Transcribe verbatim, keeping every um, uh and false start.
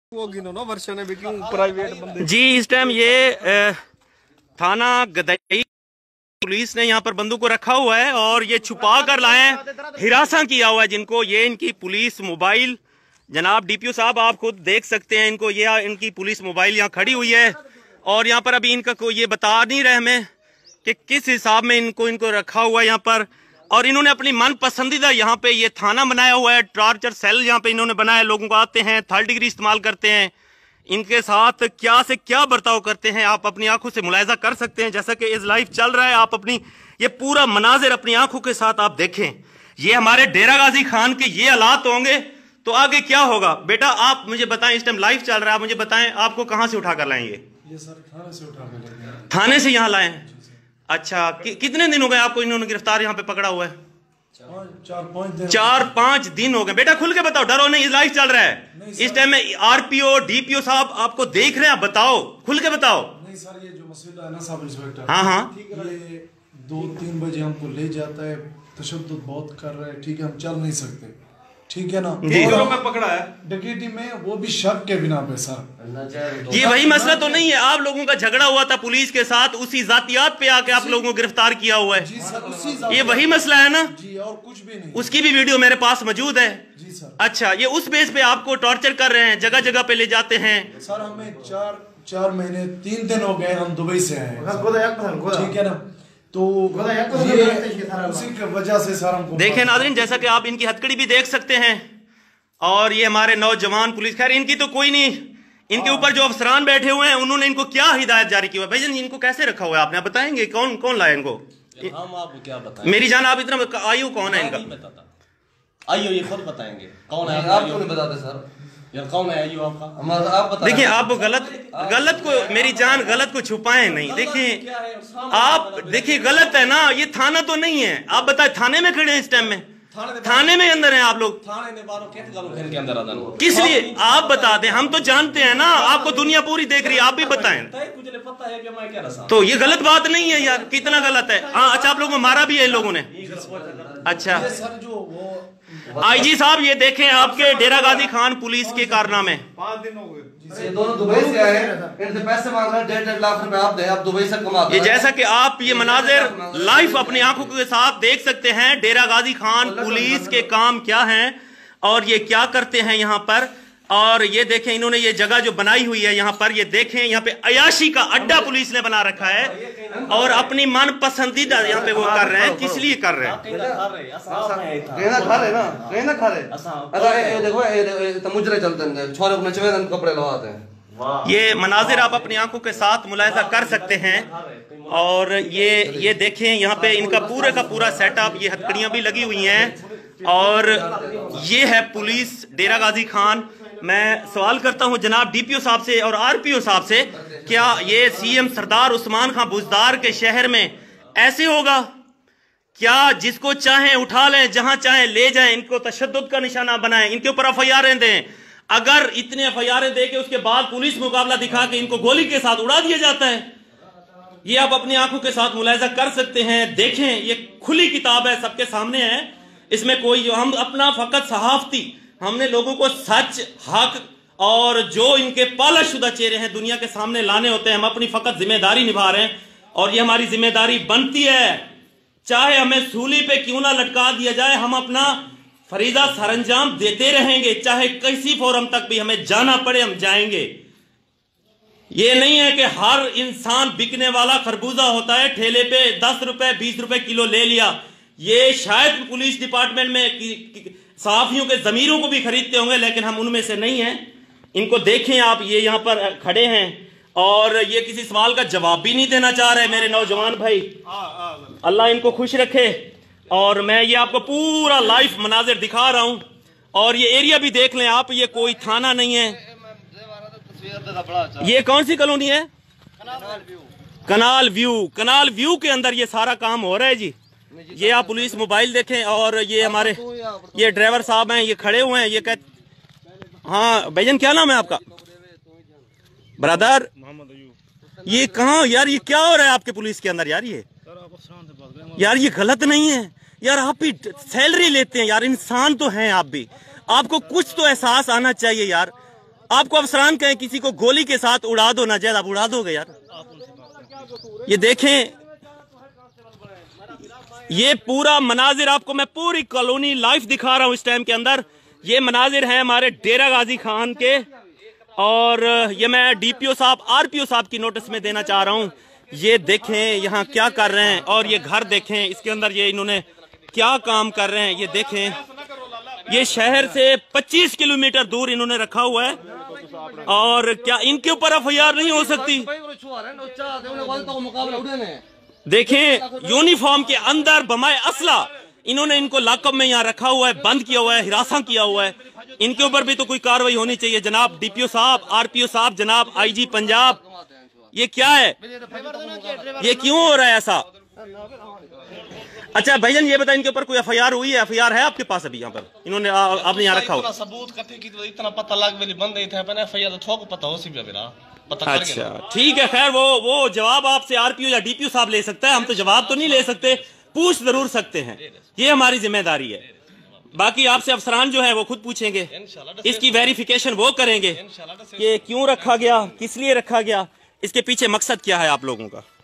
जी इस टाइम ये थाना गदई पुलिस ने यहाँ पर बंदूक को रखा हुआ है और ये छुपा कर लाए हैं, हिरासा किया हुआ है जिनको। ये इनकी पुलिस मोबाइल, जनाब डीपीओ साहब आप खुद देख सकते हैं इनको, ये इनकी पुलिस मोबाइल यहाँ खड़ी हुई है और यहाँ पर अभी इनका को ये बता नहीं रहे हमें कि किस हिसाब में इनको इनको रखा हुआ है यहाँ पर। और इन्होंने अपनी मन पसंदीदा यहाँ पे ये थाना बनाया हुआ है, टॉर्चर सेल यहाँ पे इन्होंने बनाया। लोगों को आते हैं, थर्ड डिग्री इस्तेमाल करते हैं, इनके साथ क्या से क्या बर्ताव करते हैं आप अपनी आंखों से मुलाहिजा कर सकते हैं। जैसा कि इस लाइव चल रहा है, आप अपनी ये पूरा मनाजिर अपनी आंखों के साथ आप देखें। ये हमारे डेरा गाजी खान के ये हालात होंगे तो आगे क्या होगा। बेटा आप मुझे बताएं, इस टाइम लाइव चल रहा है, मुझे बताएं आपको कहाँ से उठा कर लाएंगे? ये सर थाने से उठा कर, थाने से यहाँ लाए? अच्छा, कि, कितने दिन हो गए आपको इन्होंने गिरफ्तार यहाँ पे पकड़ा हुआ है? चार पांच दिन चार पांच दिन हो गए। बेटा खुल के बताओ, डरो नहीं, लाइव चल रहा है इस टाइम में। आरपीओ डीपीओ साहब आपको देख रहे हैं, बताओ, खुल के बताओ। नहीं सर, ये जो मसला है ना सब इंस्पेक्टर, हाँ हाँ, ये दो तीन बजे हमको ले जाता है, तशद्दुद बहुत कर रहा है, ठीक है, हम चल नहीं सकते, ठीक है ना। में पकड़ा है डकैती में, वो भी शक के बिना पे सर। ये वही मसला तो नहीं है, आप लोगों का झगड़ा हुआ था पुलिस के साथ, उसी जातियात पे आके आप लोगों को गिरफ्तार किया हुआ है जी सर, उसी ये वही मसला है ना जी, और कुछ भी नहीं। उसकी भी वीडियो मेरे पास मौजूद है जी सर। अच्छा, ये उस बेस पे आपको टॉर्चर कर रहे हैं, जगह जगह पे ले जाते हैं सर। हमें चार चार महीने तीन दिन हो गए, हम दुबई से आए, ठीक है ना, तो ये उसी की वजह से सर हमको। देखें नाज़रीन, जैसा कि आप इनकी हथकड़ी भी देख सकते हैं और ये हमारे नौजवान पुलिस, खैर इनकी तो कोई नहीं, इनके ऊपर जो अफसरान बैठे हुए हैं उन्होंने इनको क्या हिदायत जारी की हुई है? भाई इनको कैसे रखा हुआ है आपने, बताएंगे कौन कौन लाया इनको? हम आपको क्या बताएं? मेरी जान, आप इतना आयु कौन है इनका? आयु ये खुद बताएंगे कौन है। आपको नहीं बताते सर, यार कौन है आयु आपका? हमारा आप बता। देखिए आप गलत गलत को, मेरी जान गलत को छुपाएं नहीं। देखिए आप, देखिए गलत है ना, ये थाना तो नहीं है। आप बताएं, थाने में खड़े हैं इस टाइम में, थाने में अंदर हैं आप लोग, थाने ने बारो के के अंदर आ जाना किस लिए आप बता दें, हम तो जानते हैं ना, आपको दुनिया पूरी देख रही है, आप भी बताएं। पता है कि मैं क्या रसा, तो ये गलत बात नहीं है यार, कितना गलत है। हाँ अच्छा, आप लोगों को मारा भी है इन लोगों ने? अच्छा सर, जो वो आईजी साहब ये देखें आपके डेरा गाजी खान पुलिस के कारनामे। पाँच दिन हो गए, ये दोनों दुबई से आए, इनसे पैसे मांग रहे हैं, डेढ़ डेढ़ लाख रुपए आप दे, आप दुबई से कमाते हैं। ये जैसा कि आप ये मनाजिर लाइव अपनी आंखों के साथ देख सकते हैं, डेरा गाजी खान पुलिस के काम क्या हैं और ये क्या करते हैं यहाँ पर। और ये देखें इन्होंने ये जगह जो बनाई हुई है यहाँ पर, ये देखें यहाँ पे अयाशी का अड्डा पुलिस ने बना रखा है और अपनी मन पसंदीदा यहाँ पे वो कर रहे हैं। किस लिए कर रहे हैं? कहना खा रहे ना, कहना खा रहे। अच्छा ये देखो, ये मुजरे चलते हैं, छोरे अपने चवेदन कपड़े लगाते हैं। ये मनाजिर आप अपनी आंखों के साथ मुलाहिजा कर सकते हैं और ये ये देखें यहाँ पे इनका पूरे का पूरा सेटअप, ये हथकड़ियां भी लगी हुई हैं और ये है पुलिस डेरा गाजी खान। मैं सवाल करता हूं जनाब डीपीओ साहब से और आरपीओ साहब से, क्या ये सीएम सरदार उस्मान खान बुज़दार के शहर में ऐसे होगा? क्या जिसको चाहें उठा लें, जहां चाहें ले जाएं, इनको तशद्दुद का निशाना बनाएं, इनके ऊपर एफ आई आर दें? अगर इतने एफ आई आर दे के उसके बाद पुलिस मुकाबला दिखा के इनको गोली के साथ उड़ा दिया जाता है, ये आप अपनी आंखों के साथ मुलाहिजा कर सकते हैं। देखें ये खुली किताब है, सबके सामने है, इसमें कोई जो हम अपना फकत सहाफती, हमने लोगों को सच, हक और जो इनके पाला शुदा चेहरे हैं दुनिया के सामने लाने होते हैं। हम अपनी फकत जिम्मेदारी निभा रहे हैं और ये हमारी जिम्मेदारी बनती है, चाहे हमें सूली पे क्यों ना लटका दिया जाए, हम अपना फरीजा सरंजाम देते रहेंगे, चाहे किसी फोरम तक भी हमें जाना पड़े हम जाएंगे। ये नहीं है कि हर इंसान बिकने वाला खरबूजा होता है, ठेले पे दस रुपए बीस रुपए किलो ले लिया। ये शायद पुलिस डिपार्टमेंट में सहाफियों के जमीरों को भी खरीदते होंगे, लेकिन हम उनमें से नहीं हैं। इनको देखें आप, ये यहाँ पर खड़े हैं और ये किसी सवाल का जवाब भी नहीं देना चाह रहे मेरे नौजवान भाई। अल्लाह इनको खुश रखे। और मैं ये आपको पूरा लाइव मनाजिर दिखा रहा हूँ और ये एरिया भी देख लें आप, ये कोई थाना नहीं है। ये कौन सी कॉलोनी है? कनाल व्यू। कनाल व्यू के अंदर ये सारा काम हो रहा है जी। ये आप पुलिस मोबाइल देखें और ये हमारे ये ड्राइवर साहब हैं, ये खड़े हुए हैं, ये कहते, हाँ भाईजान क्या नाम है आपका? ब्रदर ये कहाँ यार, ये क्या हो रहा है आपके पुलिस के अंदर यार? ये यार ये गलत नहीं है यार, आप भी सैलरी लेते हैं यार, इंसान तो हैं आप भी, आपको कुछ तो एहसास आना चाहिए यार। आपको अफसरान कहें किसी को गोली के साथ उड़ा दो नाजायज, आप उड़ा दोगे यार? ये देखें, ये पूरा मनाजिर आपको मैं पूरी कॉलोनी लाइव दिखा रहा हूं इस टाइम के अंदर। ये मनाजिर हैं हमारे डेरा गाजी खान के, और ये मैं डीपीओ साहब, आरपीओ साहब की नोटिस में देना चाह रहा हूं। ये देखें यहाँ क्या कर रहे हैं, और ये घर देखें इसके अंदर ये इन्होंने क्या काम कर रहे हैं। ये देखें, ये शहर से पच्चीस किलोमीटर दूर इन्होंने रखा हुआ है, और क्या इनके ऊपर एफ आई आर नहीं हो सकती? देखें, यूनिफॉर्म के अंदर बमाए असला इन्होंने इनको लाकअप में यहाँ रखा हुआ है, बंद किया हुआ है, हिरासा किया हुआ है। इनके ऊपर भी तो कोई कार्रवाई होनी चाहिए जनाब डीपीओ साहब, आरपीओ साहब, जनाब आईजी पंजाब। ये क्या है? ये क्यों हो रहा है ऐसा? अच्छा भाईजान ये बताएं, इनके ऊपर कोई एफ आई आर हुई है? एफ आई आर है आपके पास अभी यहाँ पर? इन्होंने आपने यहाँ रखा हुआ सबूत कथे की तो इतना पता लग वेली बंद नहीं था, पर एफ आई आर तो थोक पता हो सी मेरा पता। अच्छा ठीक है, खैर वो वो जवाब आपसे आरपीओ या डीपीओ साहब ले सकता है, हम तो जवाब तो नहीं ले सकते, पूछ जरूर सकते हैं, ये हमारी जिम्मेदारी है। बाकी आपसे अफसरान जो है वो खुद पूछेंगे, इसकी वेरिफिकेशन वो करेंगे कि क्यों रखा गया, किस लिए रखा गया, इसके पीछे मकसद क्या है आप लोगों का।